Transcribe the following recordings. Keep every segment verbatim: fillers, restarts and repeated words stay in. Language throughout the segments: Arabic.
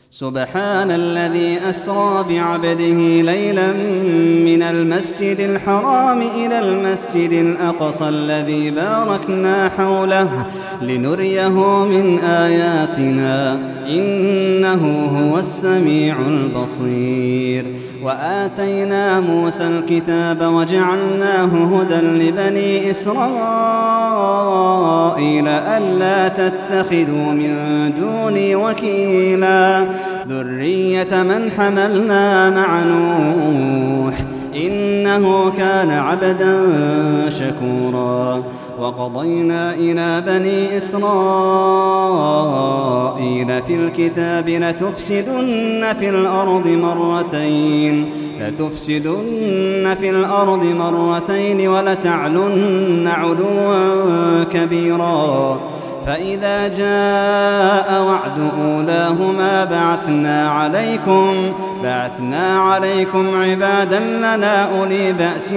سبحان الذي أسرى بعبده ليلا من المسجد الحرام إلى المسجد الأقصى الذي باركنا حوله لنريه من آياتنا إنه هو السميع البصير. وآتينا موسى الكتاب وجعلناه هدى لبني إسرائيل ألا تتخذوا من دوني وكيلا ذرية من حملنا مع نوح إنه كان عبدا شكورا. وقضينا إلى بني إسرائيل في الكتاب لتفسدن في الأرض مرتين لتفسدن في الأرض مرتين ولتعلن علوا كبيرا فإذا جاء وعد أولاهما بعثنا عليكم بعثنا عليكم عبادا لنا أولي بأس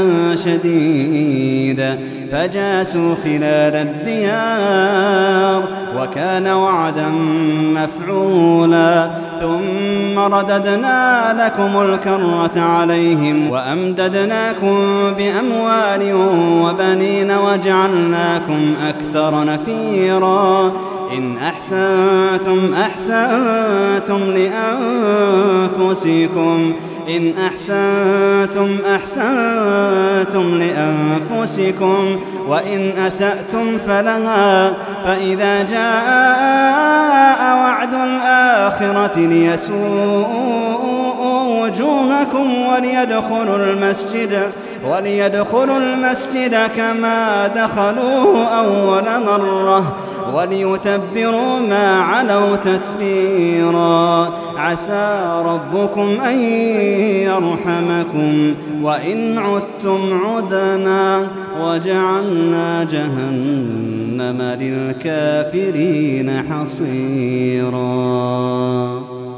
شديد فجاسوا خلال الديار وكان وعدا مفعولا. ثم رددنا لكم الكرة عليهم وأمددناكم بأموال وبنين وجعلناكم أكثر نفيرا. إن أحسنتم أحسنتم لأنفسكم إن أحسنتم أحسنتم لأنفسكم وإن أسأتم فلها. فإذا جاء وعد الآخرة ليسوءوا وجوهكم وليدخلوا المسجد وليدخلوا المسجد كما دخلوه أول مرة وليتبروا ما علوا تتبيرا. عسى ربكم أن يرحمكم وإن عدتم عدنا وجعلنا جهنم للكافرين حصيرا.